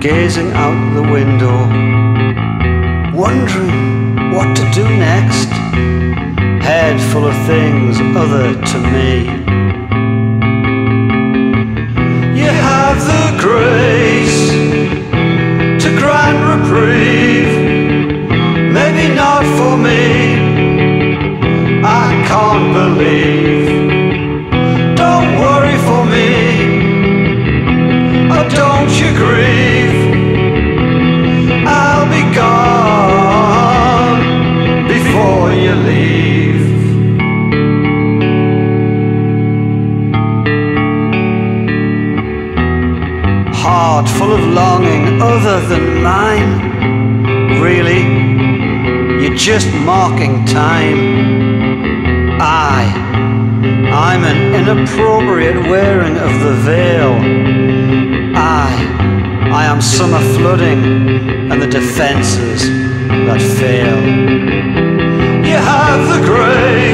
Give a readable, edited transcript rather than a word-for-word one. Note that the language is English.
gazing out the window, wondering what to do next, head full of things other to me. You have the grace to grant reprieve, maybe not for me, I can't believe. Don't worry for me, oh don't you grieve, I'll be gone before you leave. Heart full of longing other than mine, really, you're just marking time. I'm an inappropriate wearing of the veil. I am summer flooding and the defences that fail. You have the grace